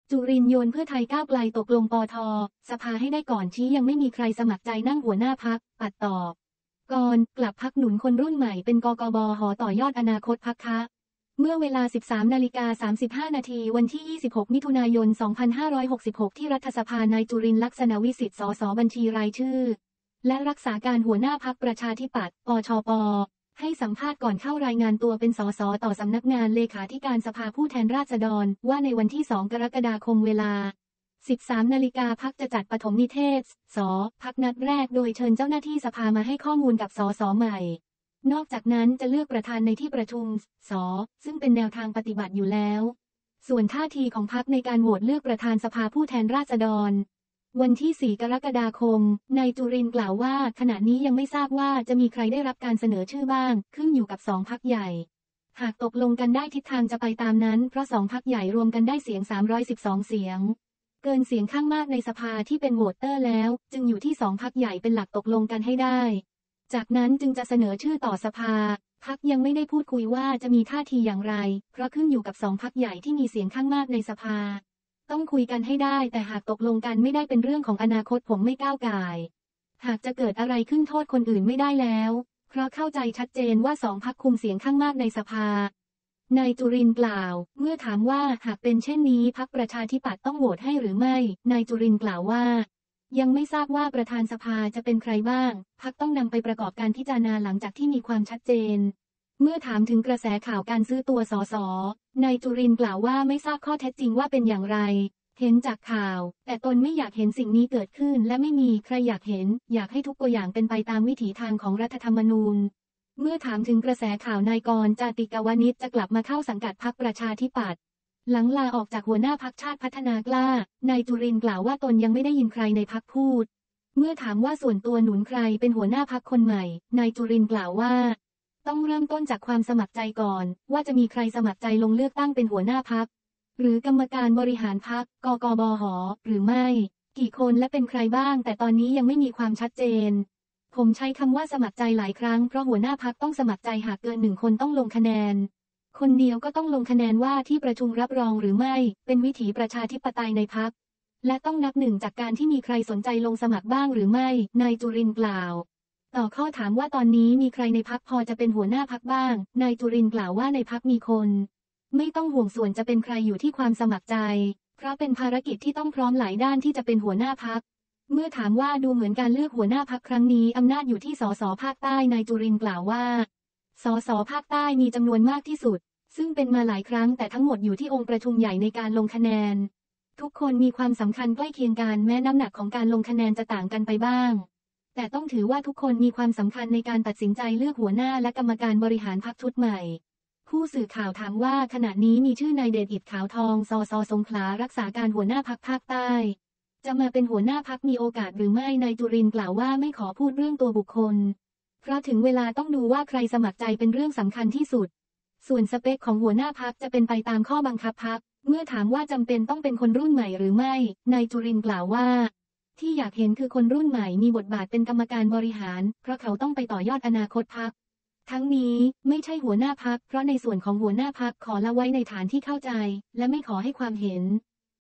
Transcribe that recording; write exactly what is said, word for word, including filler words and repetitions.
จุรินทร์โยนเพื่อไทยก้าวไกลตกลงปท.สภาให้ได้ก่อนชี้ยังไม่มีใครสมัครใจนั่งหัวหน้าพรรคปัดต่อกรกลับพรรคหนุนคนรุ่นใหม่เป็นกกบหต่อยอดอนาคตพรรคคะเมื่อเวลา สิบสามนาฬิกาสามสิบห้านาทีวันที่ ยี่สิบหก มิถุนายน สองพันห้าร้อยหกสิบหก ที่รัฐสภานายจุรินทร์ลักษณวิสิทธิ์ สส บัญชีรายชื่อและรักษาการหัวหน้าพรรคประชาธิปัตย์ ปชป.ให้สัมภาษณ์ก่อนเข้ารายงานตัวเป็นสสต่อสำนักงานเลขาธิการสภาผู้แทนราษฎรว่าในวันที่ สอง กรกฎาคมเวลา สิบสามนาฬิกาพรรคจะจัดปฐมนิเทศ ส.พรรคนัดแรกโดยเชิญเจ้าหน้าที่สภามาให้ข้อมูลกับสสใหม่นอกจากนั้นจะเลือกประธานในที่ประชุม ส.ซึ่งเป็นแนวทางปฏิบัติอยู่แล้วส่วนท่าทีของพรรคในการโหวตเลือกประธานสภาผู้แทนราษฎรวันที่ สี่ กรกฎาคมนายจุรินทร์กล่าวว่าขณะนี้ยังไม่ทราบว่าจะมีใครได้รับการเสนอชื่อบ้างขึ้นอยู่กับสองพรรคใหญ่หากตกลงกันได้ทิศทางจะไปตามนั้นเพราะสองพรรคใหญ่รวมกันได้เสียงสามร้อยสิบสองเสียงเกินเสียงข้างมากในสภาที่เป็นโหวตเตอร์แล้วจึงอยู่ที่สองพรรคใหญ่เป็นหลักตกลงกันให้ได้จากนั้นจึงจะเสนอชื่อต่อสภาพรรคยังไม่ได้พูดคุยว่าจะมีท่าทีอย่างไรเพราะขึ้นอยู่กับสองพรรคใหญ่ที่มีเสียงข้างมากในสภาต้องคุยกันให้ได้แต่หากตกลงกันไม่ได้เป็นเรื่องของอนาคตผมไม่ก้าวก่ายหากจะเกิดอะไรขึ้นโทษคนอื่นไม่ได้แล้วเพราะเข้าใจชัดเจนว่าสองพรรคคุมเสียงข้างมากในสภานายจุรินทร์กล่าวเมื่อถามว่าหากเป็นเช่นนี้พรรคประชาธิปัตย์ต้องโหวตให้หรือไม่นายจุรินทร์กล่าวว่ายังไม่ทราบว่าประธานสภาจะเป็นใครบ้างพรรคต้องนำไปประกอบการพิจารณาหลังจากที่มีความชัดเจนเมื่อถามถึงกระแสข่าวการซื้อตัวสสนายจุรินทร์กล่าวว่าไม่ทราบข้อเท็จจริงว่าเป็นอย่างไรเห็นจากข่าวแต่ตนไม่อยากเห็นสิ่งนี้เกิดขึ้นและไม่มีใครอยากเห็นอยากให้ทุกตัวอย่างเป็นไปตามวิถีทางของรัฐธรรมนูญเมื่อถามถึงกระแสข่าวนายกรณ์ จาติกวณิชจะกลับมาเข้าสังกัดพรรคประชาธิปัตย์หลังลาออกจากหัวหน้าพรรคชาติพัฒนากล้านายจุรินทร์กล่าวว่าตนยังไม่ได้ยินใครในพรรคพูดเมื่อถามว่าส่วนตัวหนุนใครเป็นหัวหน้าพรรคคนใหม่นายจุรินทร์กล่าวว่าต้องเริ่มต้นจากความสมัครใจก่อนว่าจะมีใครสมัครใจลงเลือกตั้งเป็นหัวหน้าพรรคหรือกรรมการบริหารพรรคกกบหหรือไม่กี่คนและเป็นใครบ้างแต่ตอนนี้ยังไม่มีความชัดเจนผมใช้คำว่าสมัครใจหลายครั้งเพราะหัวหน้าพรรคต้องสมัครใจหากเกินหนึ่งคนต้องลงคะแนนคนเดียวก็ต้องลงคะแนนว่าที่ประชุมรับรองหรือไม่เป็นวิถีประชาธิปไตยในพรรคและต้องนับหนึ่งจากการที่มีใครสนใจลงสมัครบ้างหรือไม่นายจุรินทร์กล่าวต่อข้อถามว่าตอนนี้มีใครในพรรคพอจะเป็นหัวหน้าพรรคบ้างนายจุรินทร์กล่าวว่าในพรรคมีคนไม่ต้องห่วงส่วนจะเป็นใครอยู่ที่ความสมัครใจเพราะเป็นภารกิจที่ต้องพร้อมหลายด้านที่จะเป็นหัวหน้าพรรคเมื่อถามว่าดูเหมือนการเลือกหัวหน้าพรรคครั้งนี้อำนาจอยู่ที่สสภาคใต้นายจุรินทร์กล่าวว่าสสภาคใต้มีจำนวนมากที่สุดซึ่งเป็นมาหลายครั้งแต่ทั้งหมดอยู่ที่องค์ประชุมใหญ่ในการลงคะแนนทุกคนมีความสำคัญใกล้เคียงกันแม้น้ำหนักของการลงคะแนนจะต่างกันไปบ้างแต่ต้องถือว่าทุกคนมีความสำคัญในการตัดสินใจเลือกหัวหน้าและกรรมการบริหารพรรคชุดใหม่ผู้สื่อข่าวถามว่าขณะนี้มีชื่อนายเดชอิฐขาวทองสสสงขลารักษาการหัวหน้าพรรคภาคใต้จะมาเป็นหัวหน้าพรรคมีโอกาสหรือไม่นายจุรินทร์กล่าวว่าไม่ขอพูดเรื่องตัวบุคคลเพราะถึงเวลาต้องดูว่าใครสมัครใจเป็นเรื่องสำคัญที่สุดส่วนสเปคของหัวหน้าพรรคจะเป็นไปตามข้อบังคับพรรคเมื่อถามว่าจำเป็นต้องเป็นคนรุ่นใหม่หรือไม่นายจุรินทร์กล่าวว่าที่อยากเห็นคือคนรุ่นใหม่มีบทบาทเป็นกรรมการบริหารเพราะเขาต้องไปต่อยอดอนาคตพรรคทั้งนี้ไม่ใช่หัวหน้าพรรคเพราะในส่วนของหัวหน้าพรรคขอละไว้ในฐานที่เข้าใจและไม่ขอให้ความเห็น